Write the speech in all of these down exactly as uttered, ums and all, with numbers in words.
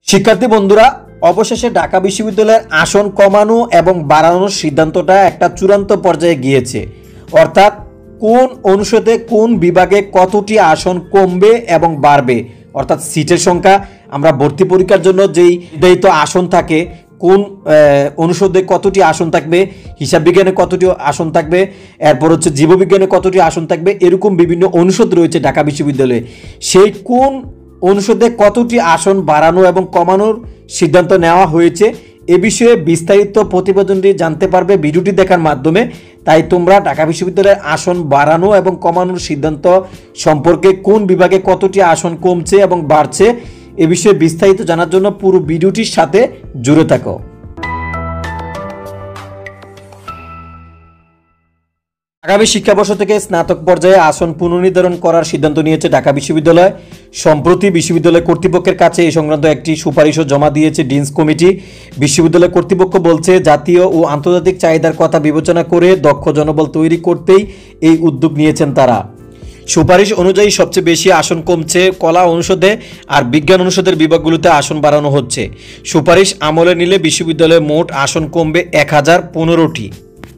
শিক্ষার্থী বন্ধুরা, অবশেষে ঢাকা বিশ্ববিদ্যালয়ের আসন কমানো এবং বাড়ানোর সিদ্ধান্তটা একটা চূড়ান্ত পর্যায়ে গিয়েছে। অর্থাৎ কোন অনুষদে কোন বিভাগে কতটি আসন কমবে এবং বাড়বে, অর্থাৎ সিটের সংখ্যা। আমরা ভর্তি পরীক্ষার জন্য যেই নির্ধারিত আসন থাকে, কোন অনুষদে কতটি আসন থাকবে, হিসাব বিজ্ঞানে কতটি আসন থাকবে, এরপর হচ্ছে জীববিজ্ঞানে কতটি আসন থাকবে, এরকম বিভিন্ন অনুষদ রয়েছে ঢাকা বিশ্ববিদ্যালয়ে। সেই কোন অনুষদে কতটি আসন বাড়ানো এবং কমানোর সিদ্ধান্ত নেওয়া হয়েছে এ বিষয়ে বিস্তারিত প্রতিবেদনটি জানতে পারবে ভিডিওটি দেখার মাধ্যমে। তাই তোমরা ঢাকা বিশ্ববিদ্যালয়ের আসন বাড়ানো এবং কমানোর সিদ্ধান্ত সম্পর্কে, কোন বিভাগে কতটি আসন কমছে এবং বাড়ছে এ বিষয়ে বিস্তারিত জানার জন্য পুরো ভিডিওটির সাথে জুড়ে থাকো। আগামী শিক্ষাবর্ষ থেকে স্নাতক পর্যায়ে আসন পুনর্নির্ধারণ করার সিদ্ধান্ত নিয়েছে ঢাকা বিশ্ববিদ্যালয়। সম্প্রতি বিশ্ববিদ্যালয় কর্তৃপক্ষের কাছে এই সংক্রান্ত একটি সুপারিশও জমা দিয়েছে ডিনস কমিটি। বিশ্ববিদ্যালয় কর্তৃপক্ষ বলছে, জাতীয় ও আন্তর্জাতিক চাহিদার কথা বিবেচনা করে দক্ষ জনবল তৈরি করতেই এই উদ্যোগ নিয়েছেন তারা। সুপারিশ অনুযায়ী সবচেয়ে বেশি আসন কমছে কলা অনুষদে, আর বিজ্ঞান অনুষদের বিভাগগুলোতে আসন বাড়ানো হচ্ছে। সুপারিশ আমলে নিলে বিশ্ববিদ্যালয়ে মোট আসন কমবে এক হাজার পনেরোটি।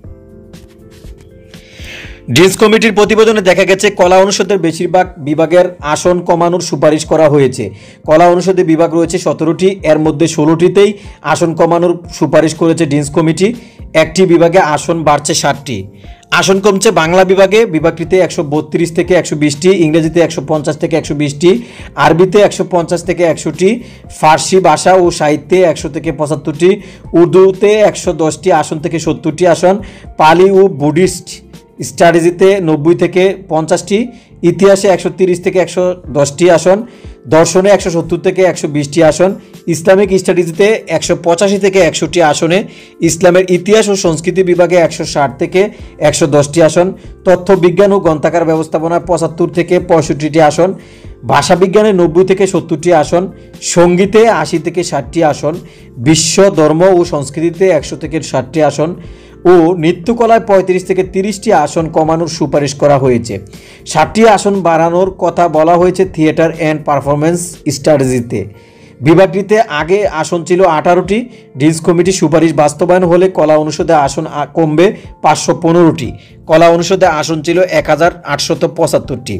ডিনস কমিটির প্রতিবেদনে দেখা গেছে, কলা অনুষদের বেশিরভাগ বিভাগের আসন কমানোর সুপারিশ করা হয়েছে। কলা অনুষদে বিভাগ রয়েছে সতেরোটি, এর মধ্যে ষোলোটিতেই আসন কমানোর সুপারিশ করেছে ডিনস কমিটি। একটি বিভাগে আসন বাড়ছে ষাটটি। আসন কমছে বাংলা বিভাগে, বিভাগটিতে একশো বত্রিশ থেকে একশো বিশটি, ইংরেজিতে একশো পঞ্চাশ থেকে একশো বিশটি, আরবিতে একশো পঞ্চাশ থেকে একশোটি, ফার্সি ভাষা ও সাহিত্যে একশো থেকে পঁচাত্তরটি, উর্দুতে একশো দশটি আসন থেকে সত্তরটি আসন, পালি ও বুডিস্ট স্ট্র্যাটেজিতে নব্বই থেকে পঞ্চাশটি, ইতিহাসে একশো তিরিশ থেকে একশো দশটি আসন, দর্শনে একশো সত্তর থেকে একশো বিশটি আসন, ইসলামিক স্টাডিজতে একশো পঁচাশি থেকে একশোটি আসনে, ইসলামের ইতিহাস ও সংস্কৃতি বিভাগে একশো ষাট থেকে একশো দশটি আসন, তথ্য বিজ্ঞান ও গ্রন্থাগার ব্যবস্থাপনায় পঁচাত্তর থেকে পঁয়ষট্টিটি আসন, ভাষাবিজ্ঞানে নব্বই থেকে সত্তরটি আসন, সঙ্গীতে আশি থেকে ষাটটি আসন, বিশ্ব ধর্ম ও সংস্কৃতিতে একশো থেকে ষাটটি আসন ও নৃত্যকলায় পঁয়ত্রিশ থেকে তিরিশটি আসন কমানোর সুপারিশ করা হয়েছে। ষাটটি আসন বাড়ানোর কথা বলা হয়েছে থিয়েটার অ্যান্ড পারফরমেন্স স্ট্র্যাটেজিতে। বিভাগটিতে আগে আসন ছিল আঠারোটি। ডিনস কমিটির সুপারিশ বাস্তবায়ন হলে কলা অনুষদে আসন কমবে পাঁচশো পনেরোটি। কলা অনুষদে আসন ছিল এক হাজার আটশত পঁচাত্তরটি।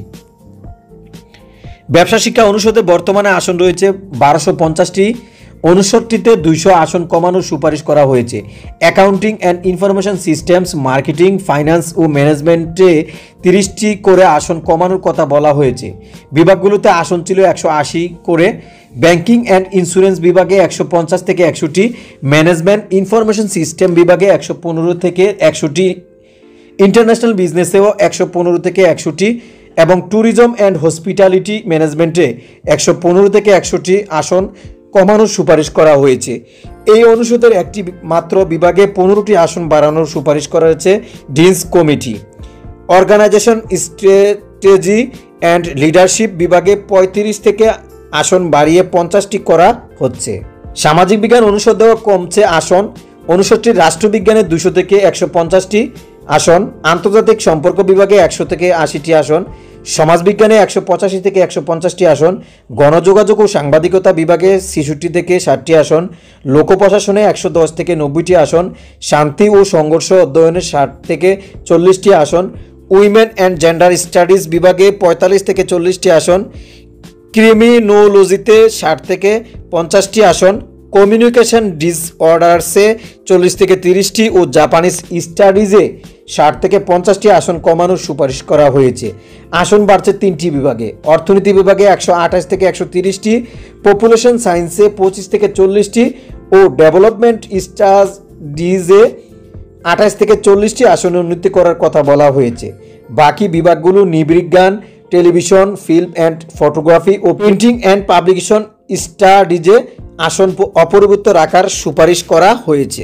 ব্যবসা শিক্ষা অনুষদে বর্তমানে আসন রয়েছে বারোশো পঞ্চাশটি। অনুষদটিতে দুইশো আসন কমানোর সুপারিশ করা হয়েছে। Accounting and information systems, marketing, finance ও ম্যানেজমেন্টে তিরিশটি করে আসন কমানোর কথা বলা হয়েছে। বিভাগগুলোতে আসন ছিল একশো আশি করে। ব্যাংকিং অ্যান্ড ইন্স্যুরেন্স বিভাগে একশো পঞ্চাশ থেকে একশোটি, ম্যানেজমেন্ট ইনফরমেশন সিস্টেম বিভাগে একশো পনেরো থেকে একশোটি, ইন্টারন্যাশনাল বিজনেসেও একশো পনেরো থেকে একশোটি এবং ট্যুরিজম অ্যান্ড হসপিটালিটি ম্যানেজমেন্টে একশো পনেরো থেকে একশোটি আসন কমানোর সুপারিশ করা হয়েছে। এই অনুষদের একটি মাত্র বিভাগে পনেরোটি আসন বাড়ানোর সুপারিশ করা হয়েছে deans committee. Organisation, strategy and leadership বিভাগে পঁয়ত্রিশ থেকে আসন বাড়িয়ে পঞ্চাশটি করা হচ্ছে। সামাজিক বিজ্ঞান অনুষদেও কমছে আসন। অনুষদটির রাষ্ট্রবিজ্ঞানে দুশো থেকে একশো পঞ্চাশটি আসন, আন্তর্জাতিক সম্পর্ক বিভাগে একশো থেকে আশিটি আসন, সমাজবিজ্ঞানে একশো পঁচাশি থেকে একশো পঞ্চাশটি আসন, গণযোগাযোগ ও সাংবাদিকতা বিভাগে ছেষট্টি থেকে ষাটটি আসন, লোক প্রশাসনে একশো দশ থেকে নব্বইটি আসন, শান্তি ও সংঘর্ষ অধ্যয়নে ষাট থেকে চল্লিশটি আসন, উইমেন অ্যান্ড জেন্ডার স্টাডিজ বিভাগে পঁয়তাল্লিশ থেকে চল্লিশটি আসন, ক্রিমিনোলজিতে ষাট থেকে পঞ্চাশটি আসন, কমিউনিকেশন ডিসঅর্ডারসে চল্লিশ থেকে তিরিশটি ও জাপানিজ স্টাডিজে ষাট থেকে পঞ্চাশটি আসন কমানোর সুপারিশ করা হয়েছে। আসন বাড়ছে তিনটি বিভাগে। অর্থনীতি বিভাগে একশো আঠাশ থেকে একশো তিরিশটি, পপুলেশন সায়েন্সে পঁচিশ থেকে চল্লিশটি ও ডেভেলপমেন্ট স্টাডিজে আঠাশ থেকে চল্লিশটি আসন উন্নতি করার কথা বলা হয়েছে। বাকি বিভাগগুলো নৃবিজ্ঞান, টেলিভিশন, ফিল্ম অ্যান্ড ফটোগ্রাফি ও প্রিন্টিং অ্যান্ড পাবলিকেশন স্টাডিজে আসন অপরিবর্তিত রাখার সুপারিশ করা হয়েছে।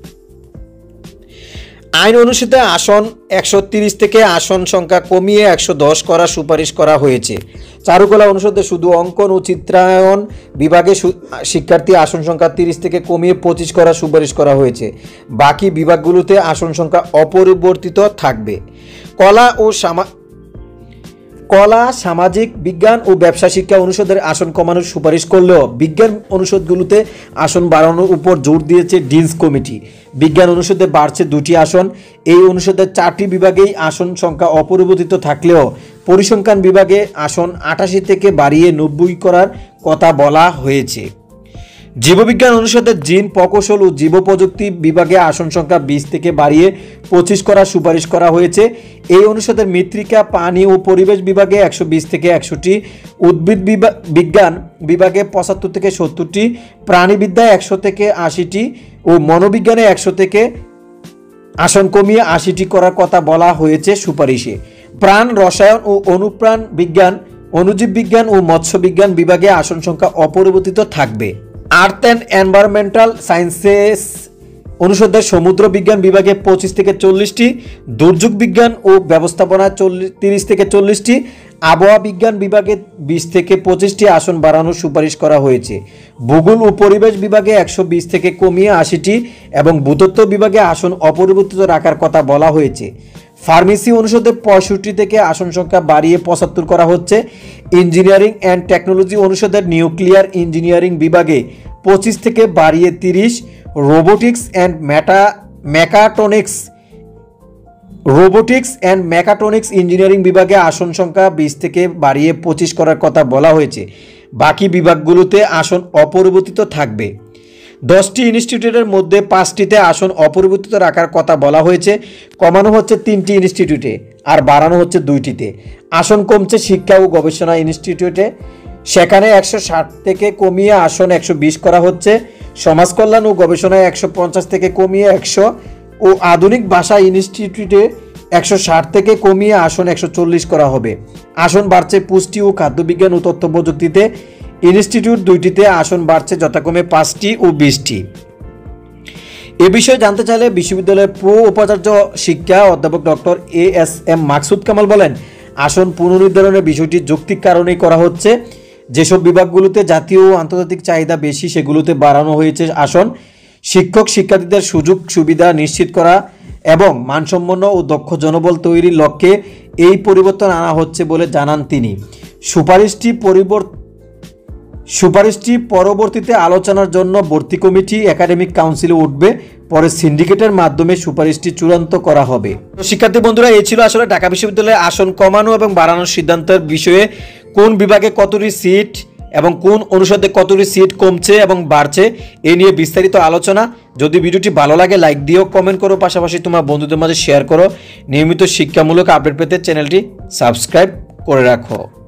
আইন অনুষদে আসন একশো তিরিশ থেকে আসন সংখ্যা কমিয়ে একশো দশ করার সুপারিশ করা হয়েছে। চারুকলা অনুষদে শুধু অঙ্কন ও চিত্রায়ন বিভাগে শিক্ষার্থী আসন সংখ্যা তিরিশ থেকে কমিয়ে পঁচিশ করার সুপারিশ করা হয়েছে। বাকি বিভাগগুলোতে আসন সংখ্যা অপরিবর্তিত থাকবে। কলা ও সামা কলা, সামাজিক বিজ্ঞান ও ব্যবসা শিক্ষা অনুষদের আসন কমানোর সুপারিশ করলেও বিজ্ঞান অনুষদগুলোতে আসন বাড়ানোর উপর জোর দিয়েছে ডিনস কমিটি। বিজ্ঞান অনুষদে বাড়ছে দুটি আসন। এই অনুষদের চারটি বিভাগেই আসন সংখ্যা অপরিবর্তিত থাকলেও পরিসংখ্যান বিভাগে আসন আটাশি থেকে বাড়িয়ে নব্বই করার কথা বলা হয়েছে। জীববিজ্ঞান অনুষদের জিন, প্রকৌশল ও জীব প্রযুক্তি বিভাগে আসন সংখ্যা বিশ থেকে বাড়িয়ে পঁচিশ করার সুপারিশ করা হয়েছে। এই অনুষদের মৃত্তিকা, পানি ও পরিবেশ বিভাগে একশো বিশ থেকে একশোটি, উদ্ভিদ বিজ্ঞান বিভাগে পঁচাত্তর থেকে সত্তরটি, প্রাণীবিদ্যায় একশো থেকে আশিটি ও মনোবিজ্ঞানে একশো থেকে আসন কমিয়ে আশিটি করার কথা বলা হয়েছে সুপারিশে। প্রাণ, রসায়ন ও অনুপ্রাণ বিজ্ঞান, অণুজীব বিজ্ঞান ও মৎস্য বিজ্ঞান বিভাগে আসন সংখ্যা অপরিবর্তিত থাকবে। আর্থ অ্যান্ড এনভায়রনমেন্টাল সায়েন্সেস অনুষদের সমুদ্র বিজ্ঞান বিভাগে পঁচিশ থেকে চল্লিশটি, দুর্যোগ বিজ্ঞান ও ব্যবস্থাপনা চল্লিশ তিরিশ থেকে চল্লিশটি, আবহাওয়া বিজ্ঞান বিভাগে বিশ থেকে পঁচিশটি আসন বাড়ানোর সুপারিশ করা হয়েছে। ভূগোল ও পরিবেশ বিভাগে একশো বিশ থেকে কমিয়ে আশিটি এবং ভূতত্ত্ব বিভাগে আসন অপরিবর্তিত রাখার কথা বলা হয়েছে। ফার্মেসি অনুষদে পঁয়ষট্টি থেকে আসন সংখ্যা বাড়িয়ে পঁচাত্তর করা হচ্ছে। ইঞ্জিনিয়ারিং অ্যান্ড টেকনোলজি অনুষদের নিউক্লিয়ার ইঞ্জিনিয়ারিং বিভাগে পঁচিশ থেকে বাড়িয়ে তিরিশ, রোবোটিক্স অ্যান্ড ম্যাটা mechatronics robotics and mechatronics engineering বিভাগে আসন সংখ্যা বিশ থেকে বাড়িয়ে পঁচিশ করার কথা বলা হয়েছে। বাকি বিভাগগুলোতে আসন অপরিবর্তিত থাকবে। দশটি ইনস্টিটিউটের মধ্যে পাঁচটিতে আসন অপরিবর্তিত রাখার কথা বলা হয়েছে। কমানো হচ্ছে তিনটি ইনস্টিটিউটে আর বাড়ানো হচ্ছে দুইটিতে। আসন কমছে শিক্ষা ও গবেষণা ইনস্টিটিউটে, সেখানে একশো ষাট থেকে কমিয়ে আসন একশো বিশ করা হচ্ছে। সমাজ কল্যাণ ও গবেষণায় একশো পঞ্চাশ থেকে কমিয়ে একশো ও আধুনিক ভাষা ইনস্টিটিউটে একশো ষাট থেকে কমিয়ে আসন একশো চল্লিশ করা হবে। আসন বাড়ছে পুষ্টি ও খাদ্যবিজ্ঞান ও তথ্য প্রযুক্তিতে, ইনস্টিটিউট দুইটিতে আসন বাড়ছে যথাক্রমে পাঁচটি ও বিশটি। এ বিষয়ে জানতে চাইলে বিশ্ববিদ্যালয়ের প্রো উপাচার্য শিক্ষা অধ্যাপক doctor A S M Maksud Kamal বলেন, আসন পুনর্নির্ধারণের বিষয়টি যৌক্তিক কারণেই করা হচ্ছে। যেসব বিভাগগুলোতে জাতীয় ও আন্তর্জাতিক চাহিদা বেশি সেগুলোতে বাড়ানো হয়েছে আসন। শিক্ষক শিক্ষার্থীদের সুযোগ সুবিধা নিশ্চিত করা এবং মানসম্পন্ন ও দক্ষ জনবল তৈরির লক্ষ্যে এই পরিবর্তন আনা হচ্ছে বলে জানান তিনি। সুপারিশটি পরিবর্তন সুপারিশটি পরবর্তীতে আলোচনার জন্য ভর্তি কমিটি একাডেমিক কাউন্সিলে উঠবে, পরে সিন্ডিকেটের মাধ্যমে সুপারিশটি চূড়ান্ত করা হবে। তো শিক্ষার্থী বন্ধুরা, এই ছিল আসলে ঢাকা বিশ্ববিদ্যালয়ে আসন কমানো এবং বাড়ানোর সিদ্ধান্তের বিষয়ে কোন বিভাগে কতটি সিট এবং কোন অনুষদে কতটি সিট কমছে এবং বাড়ছে এ নিয়ে বিস্তারিত আলোচনা। যদি ভিডিওটি ভালো লাগে লাইক দিও, কমেন্ট করো, পাশাপাশি তোমার বন্ধুদের মাঝে শেয়ার করো। নিয়মিত শিক্ষামূলক আপডেট পেতে চ্যানেলটি সাবস্ক্রাইব করে রাখো।